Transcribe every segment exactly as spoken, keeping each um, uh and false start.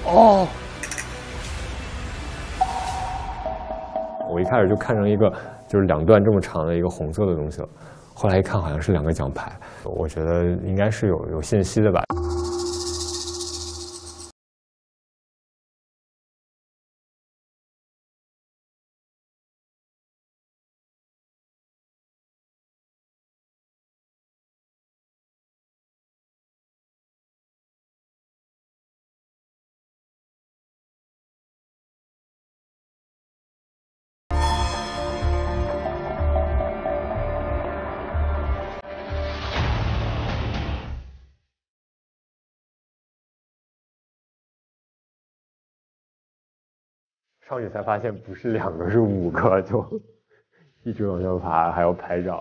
哦！我一开始就看成一个就是两段这么长的一个红色的东西了，后来一看好像是两个奖牌，我觉得应该是有有信息的吧。上去才发现不是两个是五个，就一直往上爬，还要拍照。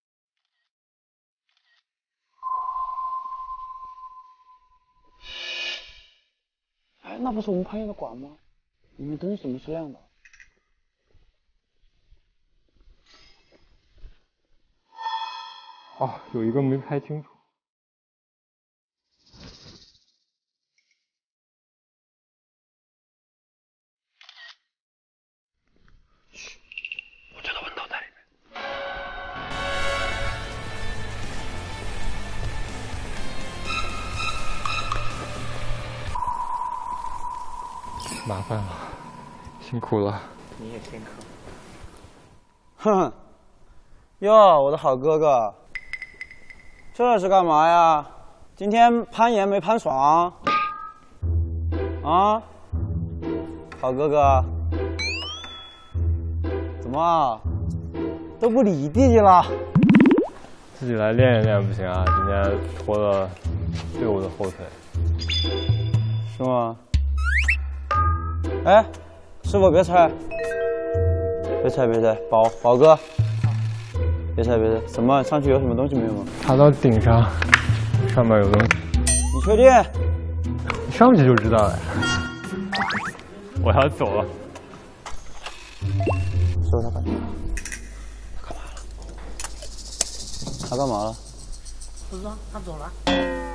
哎，那不是我们攀岩的馆吗？里面灯怎么是亮的？ 哦，有一个没拍清楚。 嘘，我觉得温度在里面。 麻烦了，辛苦了。 你也辛苦。哼，哟，我的好哥哥，这是干嘛呀？今天攀岩没攀爽？啊，好哥哥，怎么都不理弟弟了？ 自己来练一练不行啊！今天拖了队伍的后腿。 是吗？哎，师傅别踩，别踩别踩，宝宝哥，别踩别踩，什么上去有什么东西没有吗？ 爬到顶上，上面有东西。 你确定？ 你上去就知道了。我要走了。 师傅他干嘛？他干嘛了？他干嘛了？ 不知道，他走了。